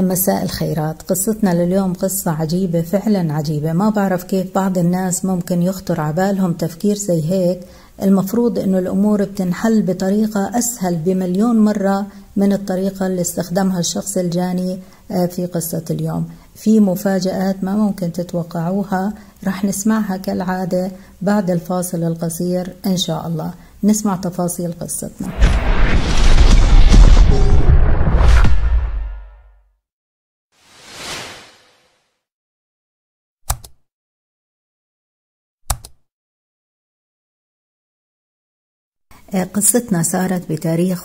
مساء الخيرات. قصتنا لليوم قصة عجيبة، فعلا عجيبة. ما بعرف كيف بعض الناس ممكن يخطر عبالهم تفكير زي هيك. المفروض انه الامور بتنحل بطريقة اسهل بمليون مرة من الطريقة اللي استخدمها الشخص الجاني في قصة اليوم. في مفاجآت ما ممكن تتوقعوها، رح نسمعها كالعادة بعد الفاصل القصير ان شاء الله. نسمع تفاصيل قصتنا. قصتنا صارت بتاريخ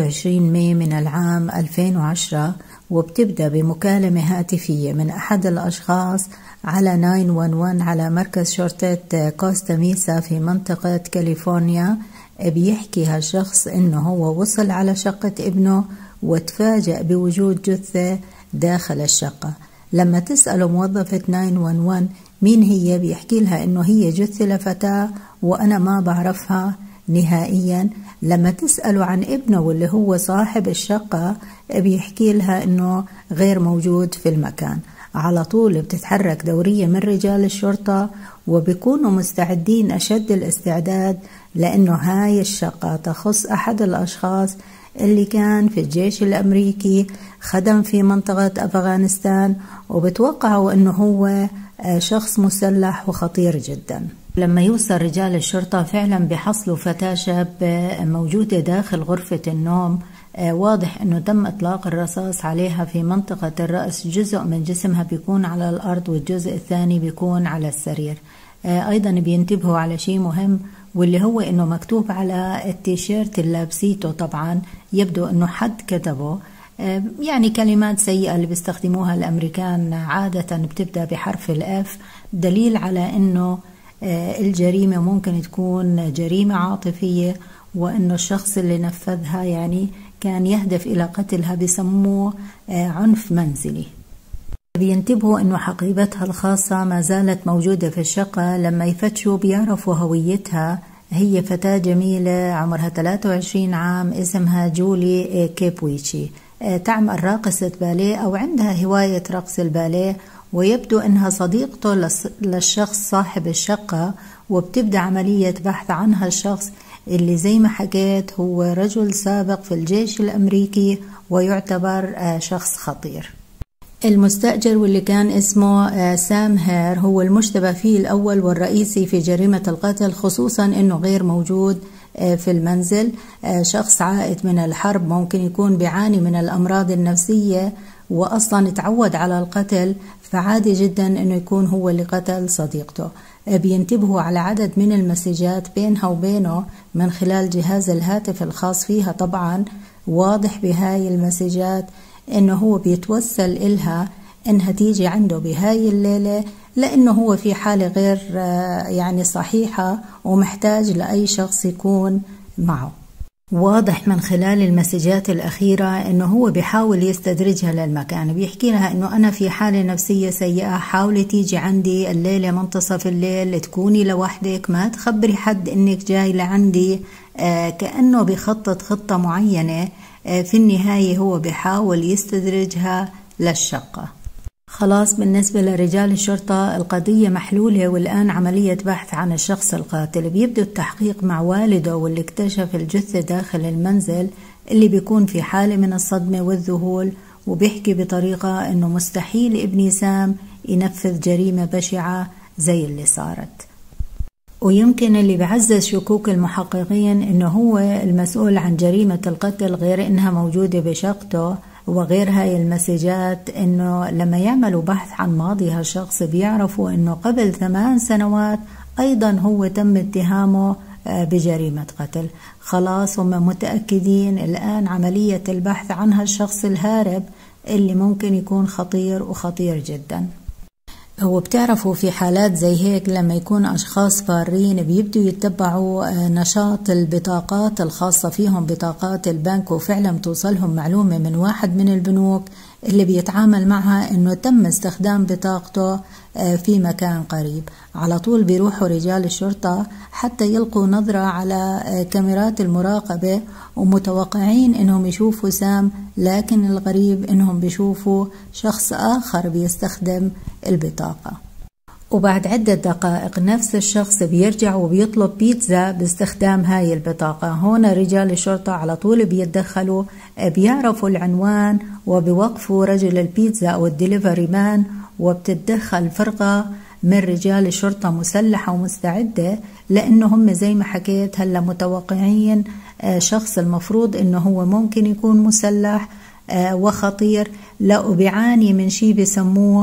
21 ماي من العام 2010، وبتبدأ بمكالمة هاتفية من أحد الأشخاص على 911 على مركز شرطة كوستا ميسا في منطقة كاليفورنيا. بيحكي هالشخص إنه هو وصل على شقة ابنه وتفاجأ بوجود جثة داخل الشقة. لما تسأله موظفة 911 مين هي، بيحكي لها إنه هي جثة لفتاة وأنا ما بعرفها نهائيا. لما تسأله عن ابنه واللي هو صاحب الشقة بيحكي لها انه غير موجود في المكان. على طول بتتحرك دورية من رجال الشرطة وبيكونوا مستعدين أشد الاستعداد، لأنه هاي الشقة تخص أحد الأشخاص اللي كان في الجيش الأمريكي، خدم في منطقة أفغانستان، وبتوقعوا انه هو شخص مسلح وخطير جدا. لما يوصل رجال الشرطة فعلا بحصلوا فتاة شابة موجودة داخل غرفة النوم. واضح انه تم اطلاق الرصاص عليها في منطقة الرأس، جزء من جسمها بيكون على الارض والجزء الثاني بيكون على السرير. ايضا بينتبهوا على شيء مهم، واللي هو انه مكتوب على التيشيرت اللي لابسيته، طبعا يبدو انه حد كتبه، يعني كلمات سيئة اللي بيستخدموها الامريكان عادة بتبدأ بحرف الاف، دليل على انه الجريمة ممكن تكون جريمة عاطفية، وأنه الشخص اللي نفذها يعني كان يهدف إلى قتلها، بسموه عنف منزلي. بينتبهوا أنه حقيبتها الخاصة ما زالت موجودة في الشقة. لما يفتشوا بيعرفوا هويتها، هي فتاة جميلة عمرها 23 عام، اسمها جولي كيبويتشي، تعمل راقصة باليه أو عندها هواية رقص الباليه، ويبدو أنها صديقته للشخص صاحب الشقة. وبتبدأ عملية بحث عنها الشخص اللي زي ما حكيت هو رجل سابق في الجيش الأمريكي ويعتبر شخص خطير. المستأجر واللي كان اسمه سام هير هو المشتبه فيه الأول والرئيسي في جريمة القتل، خصوصا أنه غير موجود في المنزل. شخص عائد من الحرب، ممكن يكون بيعاني من الأمراض النفسية وأصلا تعود على القتل، فعادي جدا أنه يكون هو اللي قتل صديقته. بينتبهوا على عدد من المسجات بينها وبينه من خلال جهاز الهاتف الخاص فيها. طبعا واضح بهاي المسجات أنه هو بيتوسل إلها أنها تيجي عنده بهاي الليلة، لأنه هو في حالة غير يعني صحيحة ومحتاج لأي شخص يكون معه. واضح من خلال المسجات الأخيرة أنه هو بيحاول يستدرجها للمكان. بيحكي لها أنه أنا في حالة نفسية سيئة، حاولي تيجي عندي الليلة منتصف الليل، تكوني لوحدك، ما تخبري حد أنك جاي لعندي. كأنه بيخطط خطة معينة. في النهاية هو بيحاول يستدرجها للشقة. خلاص بالنسبة لرجال الشرطة القضية محلولة، والآن عملية بحث عن الشخص القاتل. بيبدأ التحقيق مع والده واللي اكتشف الجثة داخل المنزل، اللي بيكون في حالة من الصدمة والذهول، وبيحكي بطريقة انه مستحيل ابني سام ينفذ جريمة بشعة زي اللي صارت. ويمكن اللي بعزز شكوك المحققين انه هو المسؤول عن جريمة القتل، غير انها موجودة بشقته وغير هاي المسجات، انه لما يعملوا بحث عن ماضي هالشخص بيعرفوا انه قبل 8 سنوات ايضا هو تم اتهامه بجريمة قتل. خلاص هم متأكدين الآن عملية البحث عن هالشخص الهارب اللي ممكن يكون خطير وخطير جدا. وبتعرفوا في حالات زي هيك لما يكون أشخاص فارين بيبدوا يتبعوا نشاط البطاقات الخاصة فيهم، بطاقات البنك، وفعلا توصلهم معلومة من واحد من البنوك اللي بيتعامل معها إنه تم استخدام بطاقته في مكان قريب. على طول بيروحوا رجال الشرطة حتى يلقوا نظرة على كاميرات المراقبة، ومتوقعين إنهم يشوفوا سام، لكن الغريب إنهم بيشوفوا شخص آخر بيستخدم البطاقة. وبعد عدة دقائق نفس الشخص بيرجع وبيطلب بيتزا باستخدام هاي البطاقة. هنا رجال الشرطة على طول بيتدخلوا، بيعرفوا العنوان وبيوقفوا رجل البيتزا أو الدليفري مان، وبتتدخل فرقة من رجال الشرطة مسلحة ومستعدة، لأنه هم زي ما حكيت هلا متوقعين شخص المفروض إنه هو ممكن يكون مسلح وخطير، لا بيعاني من شيء بيسموه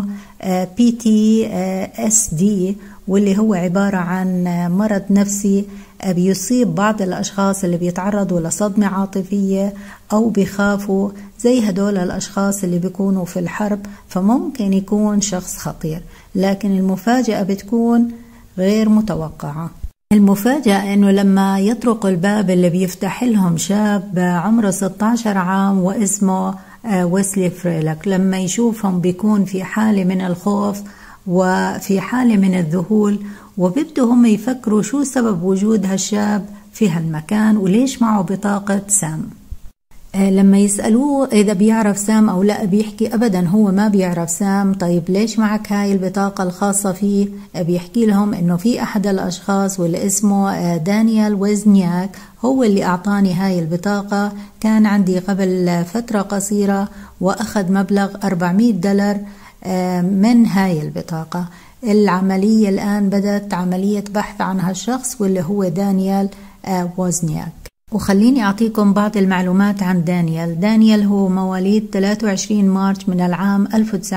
PTSD، واللي هو عبارة عن مرض نفسي بيصيب بعض الأشخاص اللي بيتعرضوا لصدمة عاطفية أو بيخافوا، زي هدول الأشخاص اللي بيكونوا في الحرب، فممكن يكون شخص خطير. لكن المفاجأة بتكون غير متوقعة. المفاجأة إنه لما يطرق الباب اللي بيفتح لهم شاب عمره 16 عام واسمه ويسلي فريلك، لما يشوفهم بيكون في حالة من الخوف وفي حالة من الذهول، وبيبدوا هم يفكروا شو سبب وجود هالشاب في هالمكان وليش معه بطاقة سام. لما يسألوه إذا بيعرف سام أو لا بيحكي أبدا هو ما بيعرف سام. طيب ليش معك هاي البطاقة الخاصة فيه؟ بيحكي لهم إنه في أحد الأشخاص واللي اسمه دانيال وزنياك هو اللي أعطاني هاي البطاقة، كان عندي قبل فترة قصيرة وأخذ مبلغ $400 من هاي البطاقة. العملية الآن بدأت عملية بحث عن هالشخص واللي هو دانيال وزنياك. وخليني أعطيكم بعض المعلومات عن دانيال. دانيال هو مواليد 23 مارس من العام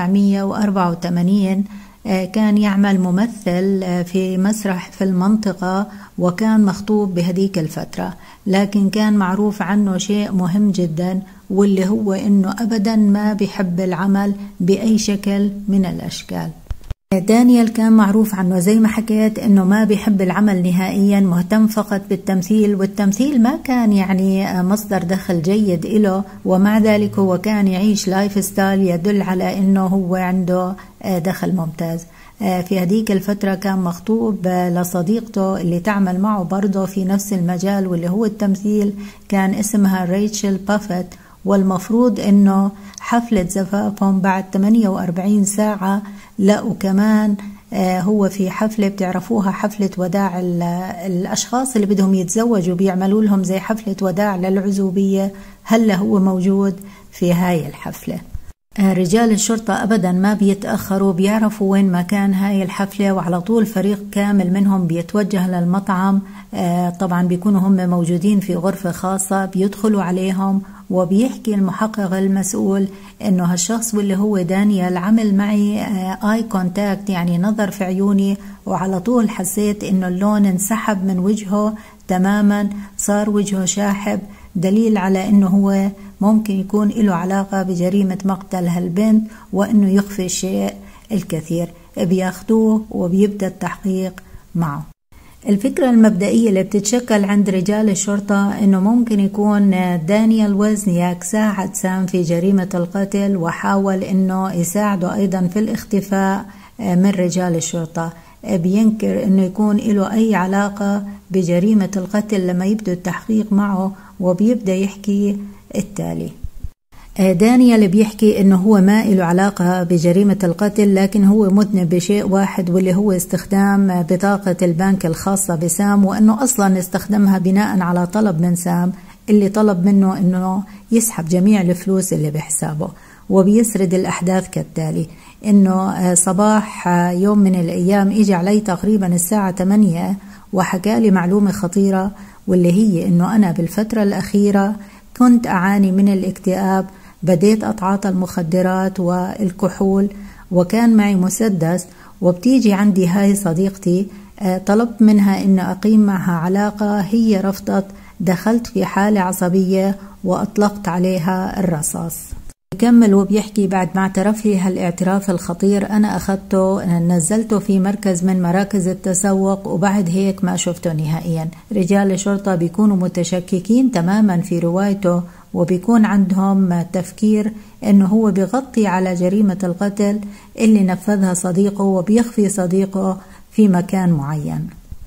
1984. كان يعمل ممثل في مسرح في المنطقة، وكان مخطوب بهديك الفترة، لكن كان معروف عنه شيء مهم جدا، واللي هو إنه أبدا ما بيحب العمل بأي شكل من الأشكال. دانيال كان معروف عنه زي ما حكيت إنه ما بيحب العمل نهائيا، مهتم فقط بالتمثيل، والتمثيل ما كان يعني مصدر دخل جيد إله، ومع ذلك هو كان يعيش لايف ستايل يدل على إنه هو عنده دخل ممتاز. في هذيك الفترة كان مخطوب لصديقته اللي تعمل معه برضه في نفس المجال واللي هو التمثيل، كان اسمها ريتشل بافيت، والمفروض إنه حفلة زفافهم بعد 48 ساعة. لا وكمان هو في حفلة بتعرفوها حفلة وداع الأشخاص اللي بدهم يتزوجوا، بيعملوا لهم زي حفلة وداع للعزوبية، هلا هو موجود في هاي الحفلة. رجال الشرطة أبدا ما بيتأخروا، بيعرفوا وين مكان هاي الحفلة، وعلى طول فريق كامل منهم بيتوجه للمطعم. طبعا بيكونوا هم موجودين في غرفة خاصة، بيدخلوا عليهم وبيحكي المحقق المسؤول إنه هالشخص واللي هو دانيال عمل معي آي كونتاكت، يعني نظر في عيوني، وعلى طول حسيت إنه اللون انسحب من وجهه تماما، صار وجهه شاحب، دليل على إنه هو ممكن يكون له علاقة بجريمة مقتل هالبنت، وإنه يخفي الشيء الكثير. بياخدوه وبيبدأ التحقيق معه. الفكرة المبدئية اللي بتتشكل عند رجال الشرطة إنه ممكن يكون دانيال وزنياك ساعد سام في جريمة القتل، وحاول إنه يساعده أيضا في الاختفاء من رجال الشرطة. بينكر إنه يكون له أي علاقة بجريمة القتل لما يبدأ التحقيق معه، وبيبدأ يحكي التالي. دانيال بيحكي إنه هو ما له علاقة بجريمة القتل، لكن هو مذنب بشيء واحد، واللي هو استخدام بطاقة البنك الخاصة بسام، وإنه أصلا استخدمها بناء على طلب من سام اللي طلب منه إنه يسحب جميع الفلوس اللي بحسابه. وبيسرد الأحداث كالتالي: إنه صباح يوم من الأيام إجى علي تقريبا الساعة 8 وحكى لي معلومة خطيرة، واللي هي إنه أنا بالفترة الأخيرة كنت أعاني من الاكتئاب، بديت أتعاطى المخدرات والكحول، وكان معي مسدس، وبتيجي عندي هاي صديقتي، طلبت منها إن أقيم معها علاقة، هي رفضت، دخلت في حالة عصبية وأطلقت عليها الرصاص. يكمل وبيحكي: بعد ما اعترف لي هالاعتراف الخطير أنا أخذته نزلته في مركز من مراكز التسوق، وبعد هيك ما شفته نهائيا. رجال الشرطة بيكونوا متشككين تماما في روايته، وبيكون عندهم تفكير انه هو بيغطي على جريمة القتل اللي نفذها صديقه وبيخفي صديقه في مكان معين.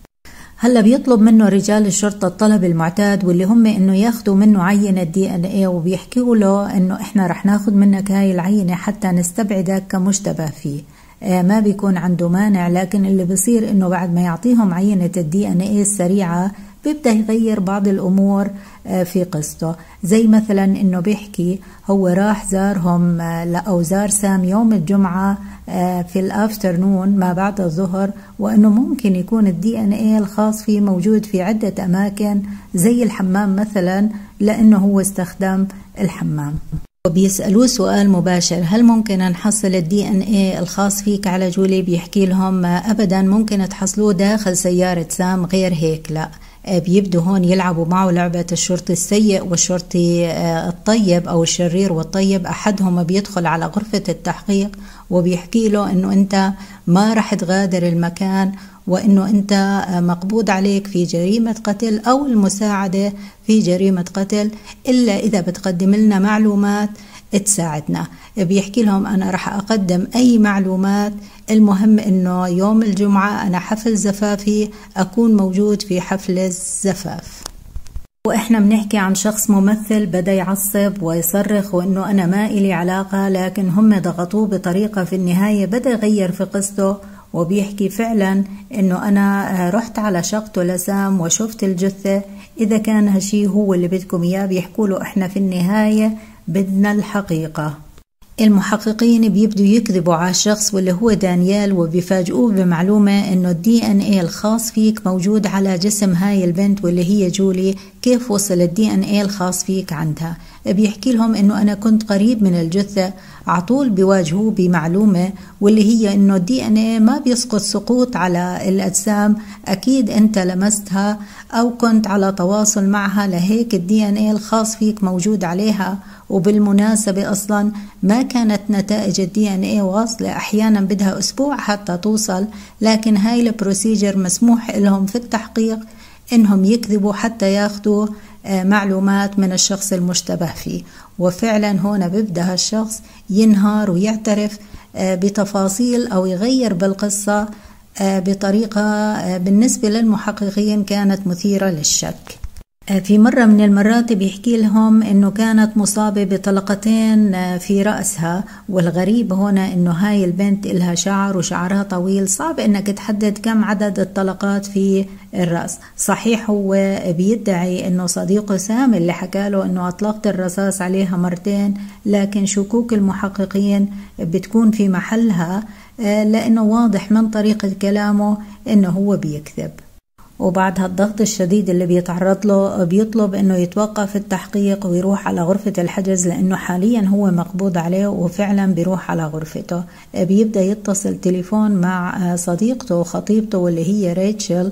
هلا بيطلب منه رجال الشرطة الطلب المعتاد واللي هم انه ياخدوا منه عينة DNA، وبيحكوا له انه احنا رح ناخد منك هاي العينة حتى نستبعدك كمشتبه فيه. ما بيكون عنده مانع، لكن اللي بصير انه بعد ما يعطيهم عينة DNA السريعة بيبدأ يغير بعض الأمور في قصته. زي مثلا انه بيحكي هو راح زارهم أو زار سام يوم الجمعة في الأفترنون ما بعد الظهر، وانه ممكن يكون DNA الخاص فيه موجود في عدة أماكن زي الحمام مثلا، لأنه هو استخدم الحمام. وبيسألوه سؤال مباشر: هل ممكن نحصل DNA الخاص فيك على جولي؟ بيحكي لهم أبدا، ممكن تحصلوه داخل سيارة سام، غير هيك لا. بيبدوا هون يلعبوا معه لعبة الشرطي السيء والشرطي الطيب أو الشرير والطيب. أحدهم بيدخل على غرفة التحقيق وبيحكي له إنه أنت ما رح تغادر المكان، وإنه أنت مقبوض عليك في جريمة قتل أو المساعدة في جريمة قتل، إلا إذا بتقدم لنا معلومات تساعدنا. بيحكي لهم أنا رح أقدم أي معلومات، المهم إنه يوم الجمعة أنا حفل زفافي أكون موجود في حفل الزفاف. وإحنا بنحكي عن شخص ممثل بدأ يعصب ويصرخ وإنه أنا ما إلي علاقة، لكن هم ضغطوه بطريقة في النهاية بدأ يغير في قصته، وبيحكي فعلا إنه أنا رحت على شقته لسام وشفت الجثة، إذا كان هالشي هو اللي بدكم إياه. بيحكوا له إحنا في النهاية بدنا الحقيقة. المحققين بيبدوا يكذبوا على الشخص واللي هو دانيال، وبيفاجئوه بمعلومة انه DNA الخاص فيك موجود على جسم هاي البنت واللي هي جولي. كيف وصل DNA الخاص فيك عندها؟ بيحكي لهم انه انا كنت قريب من الجثة. عطول بيواجهوه بمعلومة واللي هي انه DNA ما بيسقط سقوط على الاجسام، اكيد انت لمستها او كنت على تواصل معها، لهيك DNA الخاص فيك موجود عليها. وبالمناسبة أصلا ما كانت نتائج DNA واصلة، أحيانا بدها أسبوع حتى توصل، لكن هاي البروسيجر مسموح لهم في التحقيق إنهم يكذبوا حتى ياخدوا معلومات من الشخص المشتبه فيه. وفعلا هنا بيبدأ الشخص ينهار ويعترف بتفاصيل أو يغير بالقصة بطريقة بالنسبة للمحققين كانت مثيرة للشك. في مرة من المرات بيحكي لهم انه كانت مصابة بطلقتين في رأسها، والغريب هنا انه هاي البنت إلها شعر وشعرها طويل، صعب انك تحدد كم عدد الطلقات في الرأس. صحيح هو بيدعي انه صديقه سام اللي حكى له انه اطلقت الرصاص عليها مرتين، لكن شكوك المحققين بتكون في محلها لانه واضح من طريقة كلامه انه هو بيكذب. وبعد هالضغط الشديد اللي بيتعرض له بيطلب انه يتوقف التحقيق ويروح على غرفة الحجز، لانه حاليا هو مقبوض عليه. وفعلا بيروح على غرفته، بيبدأ يتصل تليفون مع صديقته وخطيبته واللي هي ريتشل،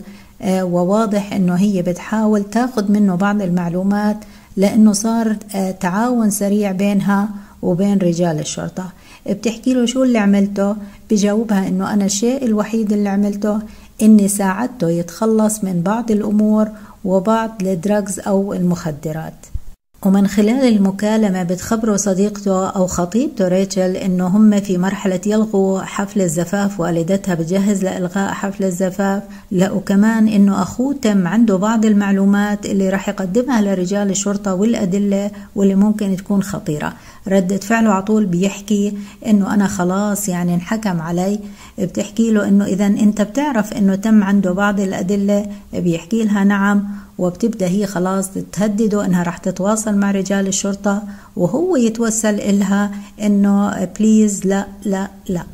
وواضح انه هي بتحاول تاخد منه بعض المعلومات لانه صار تعاون سريع بينها وبين رجال الشرطة. بتحكي له شو اللي عملته؟ بجاوبها انه انا الشيء الوحيد اللي عملته إني ساعدته يتخلص من بعض الأمور وبعض الدراجز أو المخدرات. ومن خلال المكالمة بتخبره صديقته أو خطيبته ريتشل إنه هم في مرحلة يلغوا حفل الزفاف، والدتها بتجهز لإلغاء حفل الزفاف، وكمان إنه أخوه تم عنده بعض المعلومات اللي راح يقدمها لرجال الشرطة والأدلة واللي ممكن تكون خطيرة. ردة فعله عطول بيحكي إنه أنا خلاص يعني انحكم علي. بتحكي له إنه إذا أنت بتعرف إنه تم عنده بعض الأدلة؟ بيحكي لها نعم، وبتبدأ هي خلاص تهدده إنها رح تتواصل مع رجال الشرطة، وهو يتوسل إلها إنه بليز لا لا لا.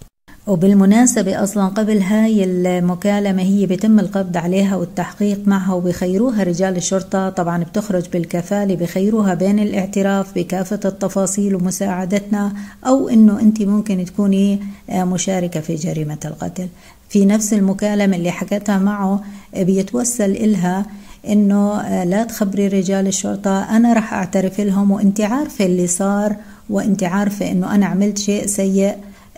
وبالمناسبة أصلا قبل هاي المكالمة هي بيتم القبض عليها والتحقيق معها، وبيخيروها رجال الشرطة، طبعا بتخرج بالكفالة، بيخيروها بين الاعتراف بكافة التفاصيل ومساعدتنا أو إنه أنت ممكن تكوني مشاركة في جريمة القتل. في نفس المكالمة اللي حكتها معه بيتوسل إلها إنه لا تخبري رجال الشرطة، أنا رح أعترف لهم، وأنت عارفة اللي صار، وأنت عارفة إنه أنا عملت شيء سيء،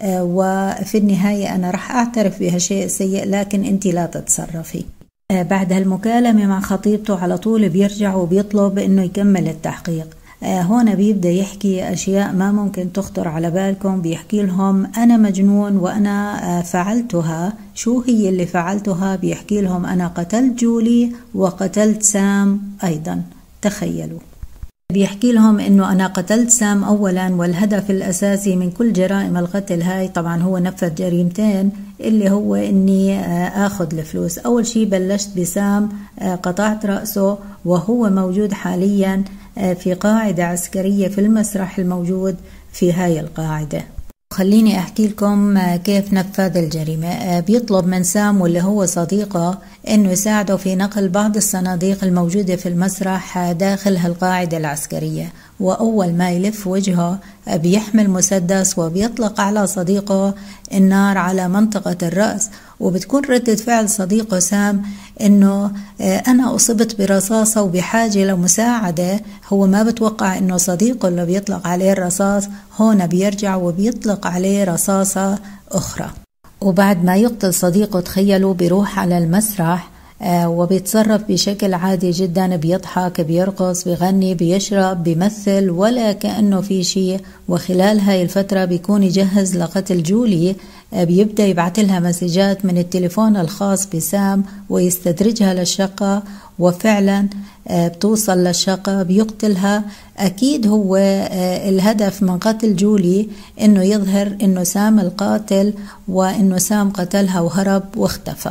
وفي النهاية أنا رح أعترف بهالشيء السيء، لكن أنت لا تتصرفي. بعد هالمكالمة مع خطيبته على طول بيرجع وبيطلب إنه يكمل التحقيق. هون بيبدأ يحكي أشياء ما ممكن تخطر على بالكم. بيحكي لهم أنا مجنون وأنا فعلتها. شو هي اللي فعلتها؟ بيحكي لهم أنا قتلت جولي وقتلت سام أيضا. تخيلوا. بيحكي لهم انه انا قتلت سام اولا، والهدف الاساسي من كل جرائم القتل هاي طبعا هو نفذ جريمتين، اللي هو اني اخذ الفلوس. اول شيء بلشت بسام، قطعت رأسه وهو موجود حاليا في قاعدة عسكرية في المسرح الموجود في هاي القاعدة. خليني أحكي لكم كيف نفذ الجريمة. بيطلب من سام واللي هو صديقه أنه يساعده في نقل بعض الصناديق الموجودة في المسرح داخل هالقاعدة العسكرية، وأول ما يلف وجهه بيحمل مسدس وبيطلق على صديقه النار على منطقة الرأس. وبتكون ردة فعل صديقه سام انه انا اصبت برصاصة وبحاجة لمساعدة. هو ما بتوقع انه صديقه اللي بيطلق عليه الرصاص هون بيرجع وبيطلق عليه رصاصة اخرى. وبعد ما يقتل صديقه تخيلوا بيروح على المسرح وبيتصرف بشكل عادي جدا، بيضحك، بيرقص، بيغني، بيشرب، بيمثل ولا كأنه في شيء. وخلال هاي الفترة بيكون يجهز لقتل جولي. بيبدأ يبعث لها مسجات من التليفون الخاص بسام ويستدرجها للشقة، وفعلا بتوصل للشقة بيقتلها. أكيد هو الهدف من قتل جولي إنه يظهر إنه سام القاتل وإنه سام قتلها وهرب واختفى.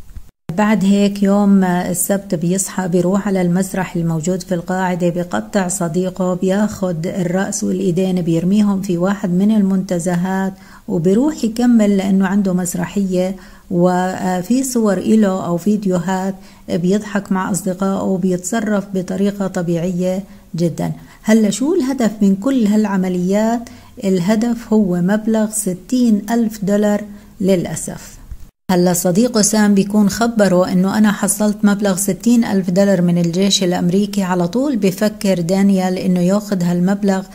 بعد هيك يوم السبت بيصحى بيروح على المسرح الموجود في القاعدة، بيقطع صديقه، بياخد الرأس والإيدين بيرميهم في واحد من المنتزهات وبيروح يكمل لأنه عنده مسرحية. وفي صور إله أو فيديوهات بيضحك مع أصدقائه وبيتصرف بطريقة طبيعية جدا. هلا شو الهدف من كل هالعمليات؟ الهدف هو مبلغ $60,000 للأسف. هلا صديقه سام بيكون خبره انه انا حصلت مبلغ $60,000 من الجيش الامريكي. على طول بفكر دانيال انه ياخذ هالمبلغ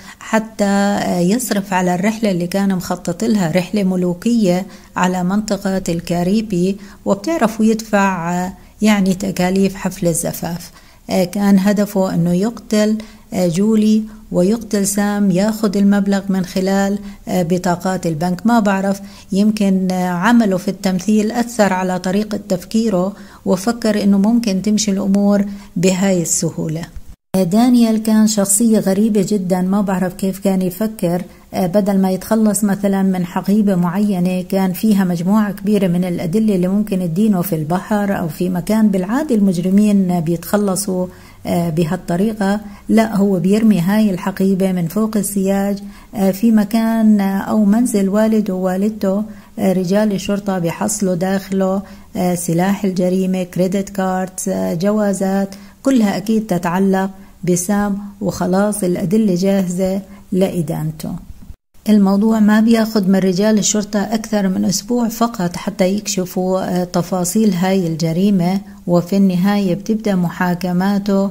حتى يصرف على الرحلة اللي كان مخطط لها، رحلة ملوكية على منطقة الكاريبي، وبتعرفوا يدفع يعني تكاليف حفل الزفاف. كان هدفه انه يقتل جولي ويقتل سام، ياخذ المبلغ من خلال بطاقات البنك. ما بعرف، يمكن عمله في التمثيل أثر على طريقة تفكيره وفكر إنه ممكن تمشي الأمور بهاي السهولة. دانيال كان شخصية غريبة جدا، ما بعرف كيف كان يفكر. بدل ما يتخلص مثلا من حقيبة معينة كان فيها مجموعة كبيرة من الأدلة اللي ممكن تدينه في البحر أو في مكان بالعادة المجرمين بيتخلصوا بهالطريقة، لا هو بيرمي هاي الحقيبة من فوق السياج في مكان أو منزل والده ووالدته. رجال الشرطة بيحصلوا داخله سلاح الجريمة، كريدت كاردز، جوازات، كلها أكيد تتعلق بسام، وخلاص الأدلة جاهزة لإدانته. الموضوع ما بياخد من رجال الشرطة أكثر من أسبوع فقط حتى يكشفوا تفاصيل هاي الجريمة، وفي النهاية بتبدأ محاكماته.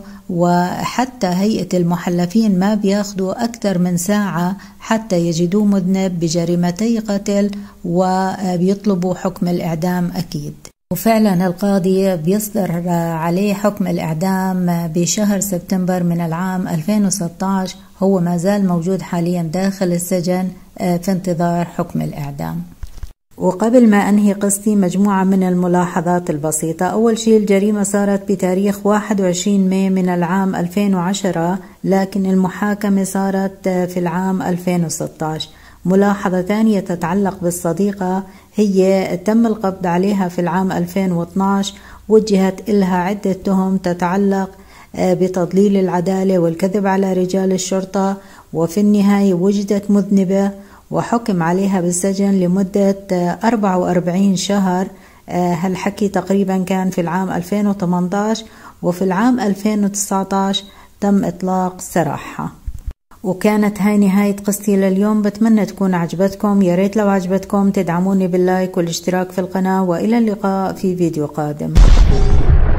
وحتى هيئة المحلفين ما بياخدوا أكثر من ساعة حتى يجدوه مذنب بجريمتي قتل وبيطلبوا حكم الإعدام أكيد. وفعلا القاضي بيصدر عليه حكم الإعدام بشهر سبتمبر من العام 2016. هو ما زال موجود حاليا داخل السجن في انتظار حكم الإعدام. وقبل ما أنهي قصتي مجموعة من الملاحظات البسيطة. أول شيء الجريمة صارت بتاريخ 21 ماي من العام 2010، لكن المحاكمة صارت في العام 2016. ملاحظة ثانية تتعلق بالصديقة، هي تم القبض عليها في العام 2012، وجهت إلها عدة تهم تتعلق بتضليل العدالة والكذب على رجال الشرطة، وفي النهاية وجدت مذنبة وحكم عليها بالسجن لمدة 44 شهر. هالحكي تقريبا كان في العام 2018، وفي العام 2019 تم إطلاق سراحها. وكانت هاي نهاية قصتي لليوم. بتمنى تكون عجبتكم. يا ريت لو عجبتكم تدعموني باللايك والاشتراك في القناة، وإلى اللقاء في فيديو قادم.